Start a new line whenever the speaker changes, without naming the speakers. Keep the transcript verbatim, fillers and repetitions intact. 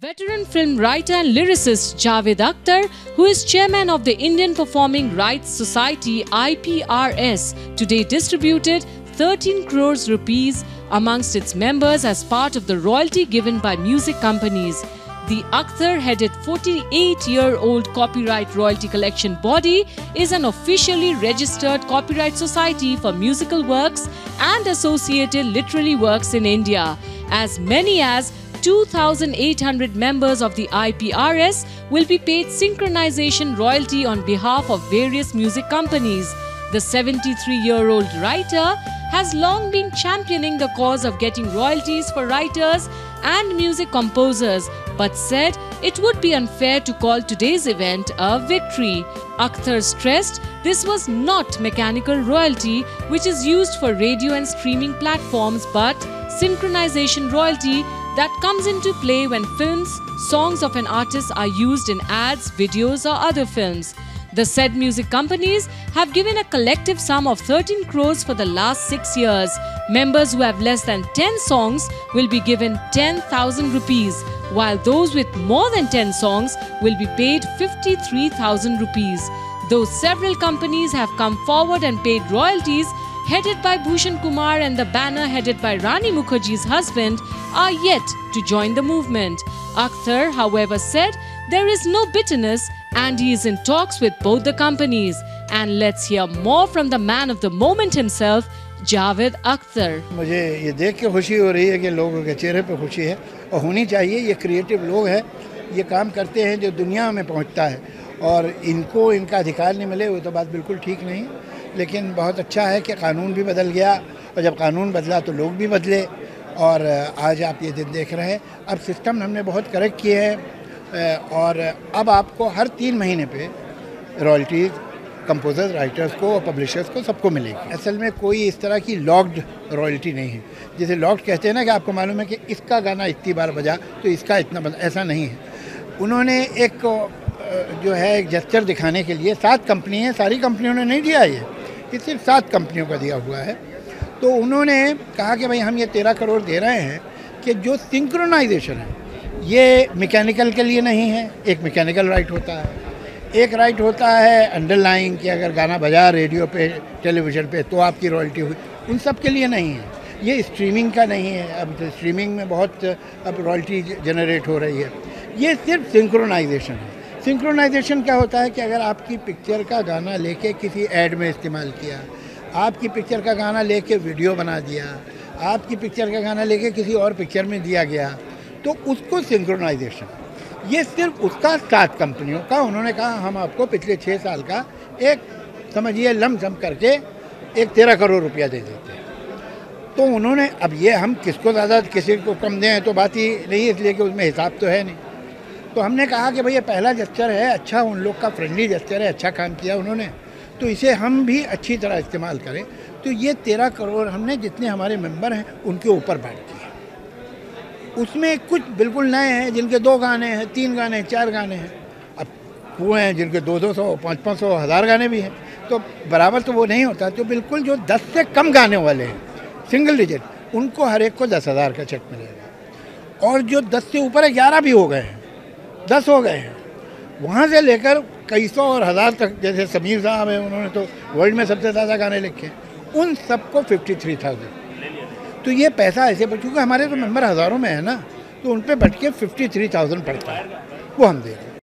Veteran film writer and lyricist Javed Akhtar, who is chairman of the Indian Performing Rights Society I P R S, today distributed thirteen crores rupees amongst its members as part of the royalty given by music companies. The Akhtar-headed forty-eight-year-old copyright royalty collection body is an officially registered copyright society for musical works and associated literary works in India. As many as two thousand eight hundred members of the I P R S will be paid synchronization royalty on behalf of various music companies. The seventy-three-year-old writer has long been championing the cause of getting royalties for writers and music composers, but said it would be unfair to call today's event a victory. Akhtar stressed this was not mechanical royalty, which is used for radio and streaming platforms, but synchronization royalty that comes into play when films, songs of an artist are used in ads, videos or other films. The said music companies have given a collective sum of thirteen crores for the last six years. Members who have less than ten songs will be given ten thousand rupees, while those with more than ten songs will be paid fifty-three thousand rupees. Though several companies have come forward and paid royalties, headed by Bhushan Kumar and the banner headed by Rani Mukherjee's husband, are yet to join the movement. Akhtar, however, said there is no bitterness and he is in talks with both the companies. And let's hear more from the man of the moment himself, Javed Akhtar.
मुझे ये देख के खुशी हो रही है कि लोगों के चेहरे पे खुशी है और होनी चाहिए। ये क्रिएटिव लोग हैं, ये काम करते हैं जो दुनिया में पहुंचता है और इनको इनका अधिकार नहीं मिले वो तो बात बिल्कुल ठीक नहीं। लेकिन बहुत अच्छा है कि कानून भी बदल गया और जब कानून बदला तो लोग भी बदले और आज आप ये दिन देख रहे हैं। अब सिस्टम हमने बहुत करेक्ट किए हैं और अब आपको हर तीन महीने पे रॉयल्टीज़ कंपोजर्स, राइटर्स को और पब्लिशर्स को सबको मिलेगी। असल में कोई इस तरह की लॉक्ड रॉयल्टी नहीं है। जैसे लॉक्ड कहते हैं ना कि आपको मालूम है कि इसका गाना इतनी बार बजा तो इसका इतना बजा, ऐसा नहीं है। उन्होंने एक जो है एक जेस्चर दिखाने के लिए सात कंपनी हैं, सारी कंपनियों ने नहीं दिया ये, ये सिर्फ सात कंपनियों का दिया हुआ है। तो उन्होंने कहा कि भाई हम ये तेरह करोड़ दे रहे हैं कि जो सिंक्रोनाइजेशन है ये मैकेनिकल के लिए नहीं है। एक मैकेनिकल राइट होता है, एक राइट होता है अंडरलाइन कि अगर गाना बजा रेडियो पे, टेलीविज़न पे तो आपकी रॉयल्टी हुई, उन सब के लिए नहीं है। ये स्ट्रीमिंग का नहीं है। अब तो स्ट्रीमिंग में बहुत अब रॉयल्टी जनरेट हो रही है। ये सिर्फ सिंक्रोनाइजेशन है। सिंक्रोनाइजेशन क्या होता है कि अगर आपकी पिक्चर का गाना लेके किसी ऐड में इस्तेमाल किया, आपकी पिक्चर का गाना लेके वीडियो बना दिया, आपकी पिक्चर का गाना लेके किसी और पिक्चर में दिया गया, तो उसको सिंक्रोनाइजेशन। ये सिर्फ उसका सात कंपनियों का उन्होंने कहा हम आपको पिछले छः साल का एक समझिए लमसम करके एक तेरह करोड़ रुपया दे देते हैं। तो उन्होंने अब ये हम किसको ज़्यादा किसी को कम दें तो बात ही नहीं, इसलिए कि उसमें हिसाब तो है नहीं। तो हमने कहा कि भाई ये पहला जेस्चर है, अच्छा उन लोग का फ्रेंडली जेस्चर है, अच्छा काम किया उन्होंने, तो इसे हम भी अच्छी तरह इस्तेमाल करें। तो ये तेरह करोड़ हमने जितने हमारे मेंबर हैं उनके ऊपर बांट दिए। उसमें कुछ बिल्कुल नए हैं जिनके दो गाने हैं, तीन गाने हैं, चार गाने हैं। अब वो हैं जिनके दो दो सौ पाँच पाँच सौ हज़ार गाने भी हैं, तो बराबर तो वो नहीं होता। तो बिल्कुल जो दस से कम गाने वाले हैं, सिंगल डिजिट, उनको हर एक को दस हज़ार का चेक मिलेगा। और जो दस से ऊपर है, ग्यारह भी हो गए हैं, दस हो गए हैं, वहाँ से लेकर कई सौ और हज़ार तक, जैसे समीर साहब हैं उन्होंने तो वर्ल्ड में सबसे ज़्यादा गाने लिखे, उन सबको फिफ्टी थ्री थाउजेंड। तो ये पैसा ऐसे पर, क्योंकि हमारे तो मेंबर हज़ारों में है ना, तो उन पर बट के फिफ्टी थ्री थाउजेंड पड़ता है, वो हम दे रहे हैं।